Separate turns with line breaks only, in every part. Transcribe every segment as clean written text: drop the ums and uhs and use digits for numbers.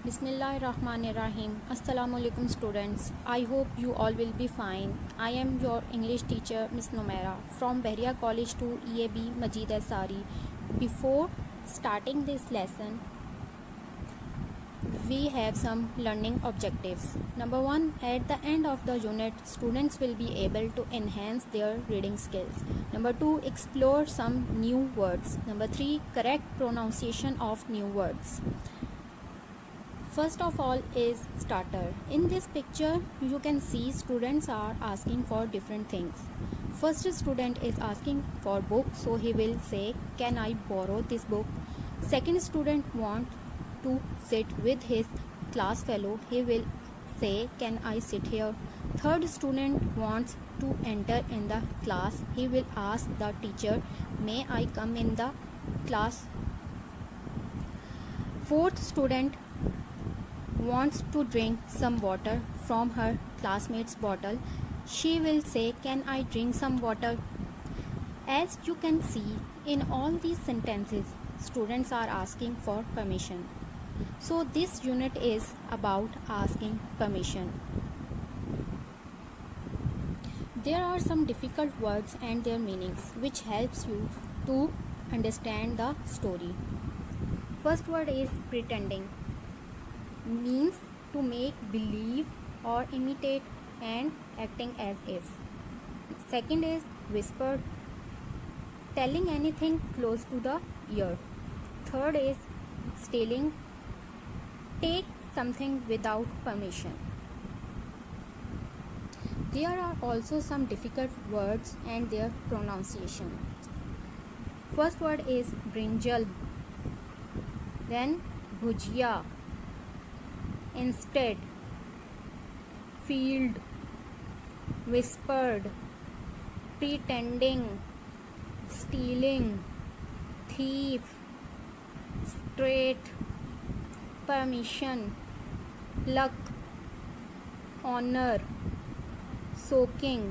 Bismillahirrahmanirrahim. Assalamualaikum students. I hope you all will be fine. I am your English teacher Miss Nomera from Behria College to EAB Majid Asari. Before starting this lesson, we have some learning objectives. Number 1, at the end of the unit, students will be able to enhance their reading skills. Number 2, explore some new words. Number 3, correct pronunciation of new words. First of all is starter. In this picture, you can see students are asking for different things. First student is asking for book, so he will say, "Can I borrow this book?" Second student want to sit with his class fellow. He will say, "Can I sit here?" Third student wants to enter in the class. He will ask the teacher, "May I come in the class?" Fourth student wants to drink some water from her classmate's bottle. She will say, "Can I drink some water?" As you can see, in all these sentences, students are asking for permission. So this unit is about asking permission. There are some difficult words and their meanings which helps you to understand the story. First word is pretending. Means to make believe or imitate and acting as if. Second is whispered, telling anything close to the ear. Third is stealing, take something without permission. There are also some difficult words and their pronunciation. First word is brinjal, then bhujia, instead, field, whispered, pretending, stealing, thief, straight, permission, luck, honor, soaking.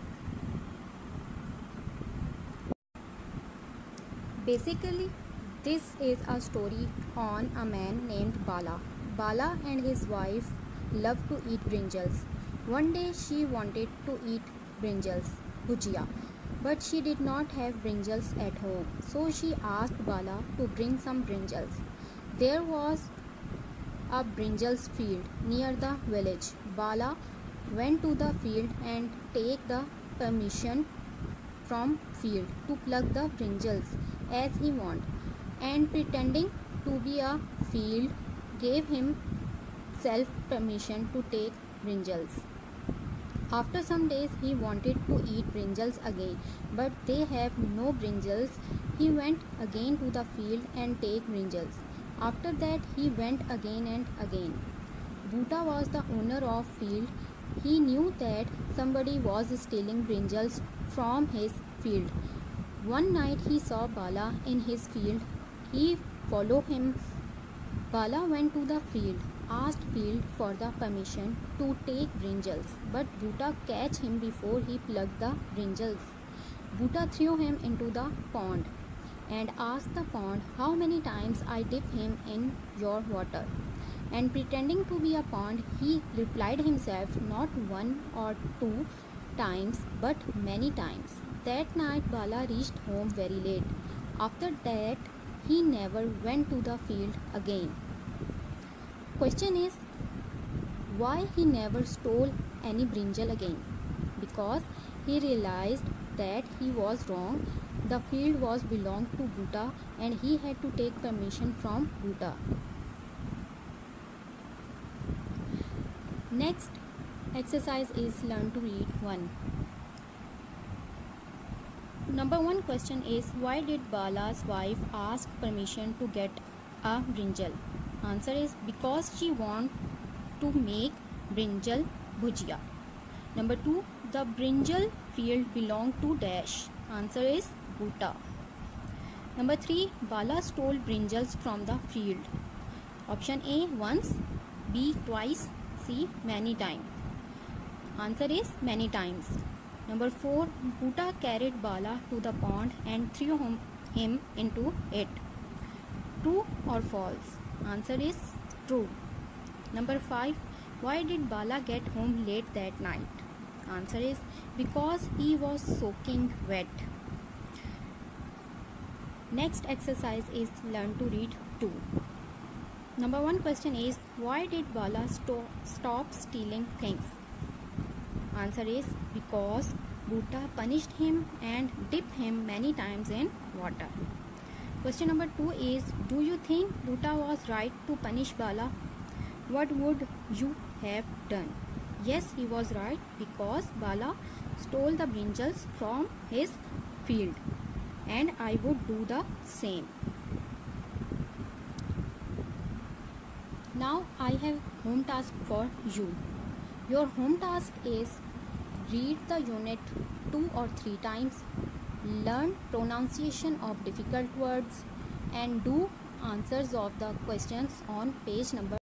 Basically, this is a story on a man named Bala. Bala and his wife love to eat brinjals. One day she wanted to eat brinjals, bhujia, but she did not have brinjals at home. So she asked Bala to bring some brinjals. There was a brinjals field near the village. Bala went to the field and take the permission from field to pluck the brinjals as he want, and pretending to be a field gave him self permission to take brinjals. After some days he wanted to eat brinjals again, but they have no brinjals. He went again to the field and take brinjals. After that he went again and again. Bhuta was the owner of field. He knew that somebody was stealing brinjals from his field. One night he saw Bala in his field. He followed him. Bala went to the field, asked field for the permission to take brinjals, but Bhuta catch him before he plucked the brinjals. Bhuta threw him into the pond and asked the pond how many times I dip him in your water. And pretending to be a pond, he replied himself, not one or two times, but many times. That night Bala reached home very late. After that, he never went to the field again. Question is, why he never stole any brinjal again? Because he realized that he was wrong. The field was belonged to Bhuta and he had to take permission from Bhuta. Next exercise is learn to read 1. Number 1 question is, why did Bala's wife ask permission to get a brinjal? Answer is because she want to make brinjal bhujia. Number 2, the brinjal field belonged to dash. Answer is Bhuta. Number 3, Bala stole brinjals from the field. Option A, once, B, twice, C, many times. Answer is many times. Number 4, Bhuta carried Bala to the pond and threw him into it. True or false? Answer is true. Number 5. Why did Bala get home late that night? Answer is because he was soaking wet. Next exercise is learn to read 2. Number 1 question is, why did Bala stop stealing things? Answer is because Bhutta punished him and dipped him many times in water. Question number 2 is, do you think Bhutta was right to punish Bala? What would you have done? Yes, he was right because Bala stole the brinjals from his field, and I would do the same. Now I have home task for you. Your home task is read the unit 2 or 3 times, learn pronunciation of difficult words, and do answers of the questions on page number